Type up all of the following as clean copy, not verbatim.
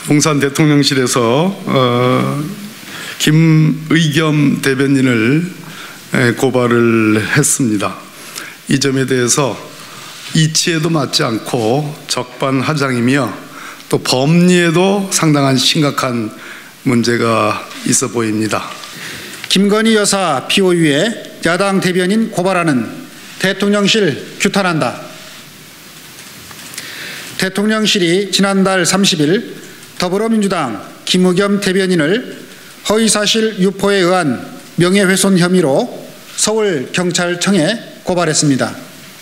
용산 대통령실에서 김의겸 대변인을 고발을 했습니다. 이 점에 대해서 이치에도 맞지 않고 적반하장이며 또 법리에도 상당한 심각한 문제가 있어 보입니다. 김건희 여사 피고유에 야당 대변인 고발하는 대통령실 규탄한다. 대통령실이 지난달 30일 더불어민주당 김의겸 대변인을 허위사실 유포에 의한 명예훼손 혐의로 서울경찰청에 고발했습니다.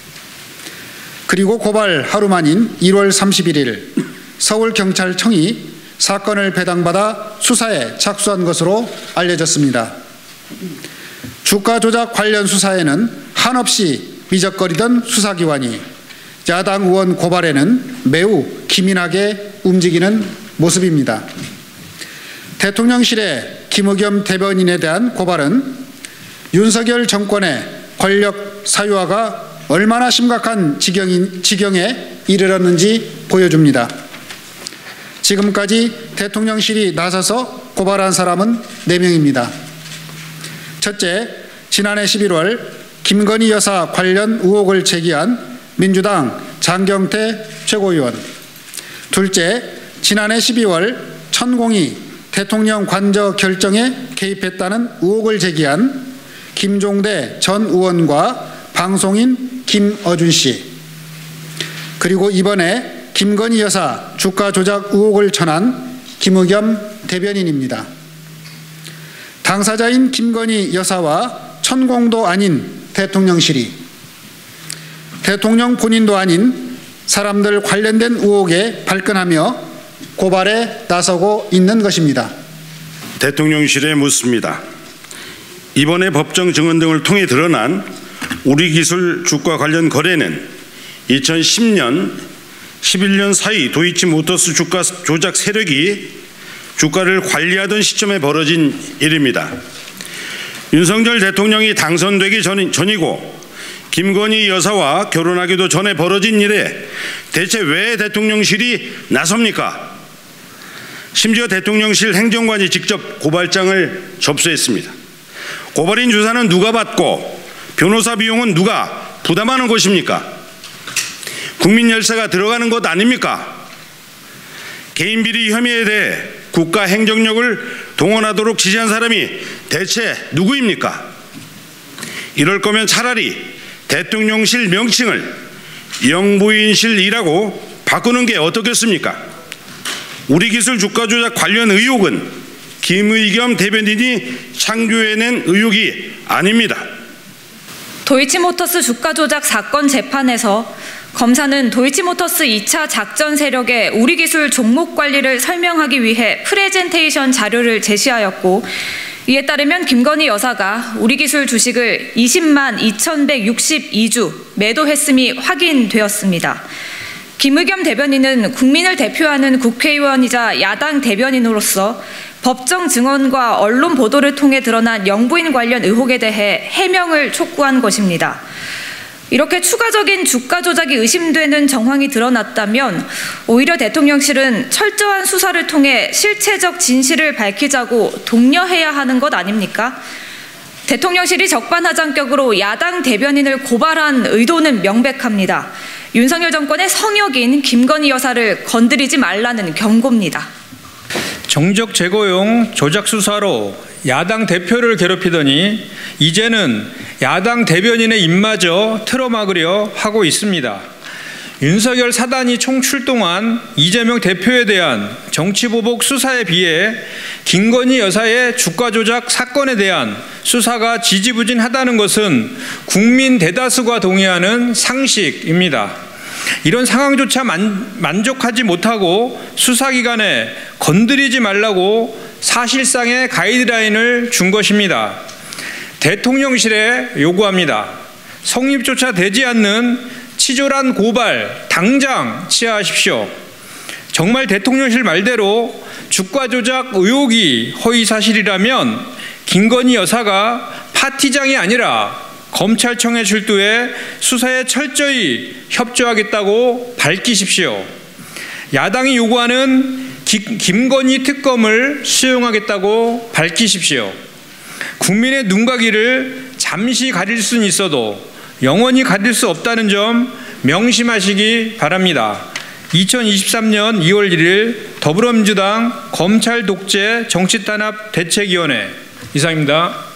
그리고 고발 하루 만인 1월 31일 서울경찰청이 사건을 배당받아 수사에 착수한 것으로 알려졌습니다. 주가 조작 관련 수사에는 한없이 미적거리던 수사기관이 야당 의원 고발에는 매우 기민하게 움직이는 모습입니다. 대통령실의 김의겸 대변인에 대한 고발은 윤석열 정권의 권력 사유화가 얼마나 심각한 지경에 이르렀는지 보여줍니다. 지금까지 대통령실이 나서서 고발한 사람은 4명입니다. 첫째, 지난해 11월 김건희 여사 관련 의혹을 제기한 민주당 장경태 최고위원. 둘째, 지난해 12월 천공이 대통령 관저 결정에 개입했다는 의혹을 제기한 김종대 전 의원과 방송인 김어준 씨. 그리고 이번에 김건희 여사 주가 조작 의혹을 전한 김의겸 대변인입니다. 당사자인 김건희 여사와 천공도 아닌 대통령실이 대통령 본인도 아닌 사람들 관련된 의혹에 발끈하며 고발에 나서고 있는 것입니다. 대통령실에 묻습니다. 이번에 법정 증언 등을 통해 드러난 우리기술 주가 관련 거래는 2010년, 11년 사이 도이치모터스 주가 조작 세력이 주가를 관리하던 시점에 벌어진 일입니다. 윤석열 대통령이 당선되기 전이고 김건희 여사와 결혼하기도 전에 벌어진 일에 대체 왜 대통령실이 나섭니까? 심지어 대통령실 행정관이 직접 고발장을 접수했습니다. 고발인 주사는 누가 받고 변호사 비용은 누가 부담하는 것입니까? 국민 열세가 들어가는 것 아닙니까? 개인 비리 혐의에 대해 국가 행정력을 동원하도록 지시한 사람이 대체 누구입니까? 이럴 거면 차라리 대통령실 명칭을 영부인실이라고 바꾸는 게 어떻겠습니까? 우리기술 주가 조작 관련 의혹은 김의겸 대변인이 창조해낸 의혹이 아닙니다. 도이치모터스 주가 조작 사건 재판에서 검사는 도이치모터스 2차 작전 세력의 우리기술 종목 관리를 설명하기 위해 프레젠테이션 자료를 제시하였고, 이에 따르면 김건희 여사가 우리기술 주식을 20만 2162주 매도했음이 확인되었습니다. 김의겸 대변인은 국민을 대표하는 국회의원이자 야당 대변인으로서 법정 증언과 언론 보도를 통해 드러난 영부인 관련 의혹에 대해 해명을 촉구한 것입니다. 이렇게 추가적인 주가 조작이 의심되는 정황이 드러났다면 오히려 대통령실은 철저한 수사를 통해 실체적 진실을 밝히자고 독려해야 하는 것 아닙니까? 대통령실이 적반하장격으로 야당 대변인을 고발한 의도는 명백합니다. 윤석열 정권의 성역인 김건희 여사를 건드리지 말라는 경고입니다. 정적 제거용 조작 수사로 야당 대표를 괴롭히더니 이제는 야당 대변인의 입마저 틀어막으려 하고 있습니다. 윤석열 사단이 총출동한 이재명 대표에 대한 정치보복 수사에 비해 김건희 여사의 주가 조작 사건에 대한 수사가 지지부진하다는 것은 국민 대다수가 동의하는 상식입니다. 이런 상황조차 만족하지 못하고 수사기관에 건드리지 말라고 사실상의 가이드라인을 준 것입니다. 대통령실에 요구합니다. 성립조차 되지 않는 치졸한 고발 당장 취하하십시오. 정말 대통령실 말대로 주가 조작 의혹이 허위사실이라면 김건희 여사가 파티장이 아니라 검찰청에 출두해 수사에 철저히 협조하겠다고 밝히십시오. 야당이 요구하는 김건희 특검을 수용하겠다고 밝히십시오. 국민의 눈과 귀를 잠시 가릴 수는 있어도 영원히 가릴 수 없다는 점 명심하시기 바랍니다. 2023년 2월 1일 더불어민주당 검찰 독재 정치탄압 대책위원회 이상입니다.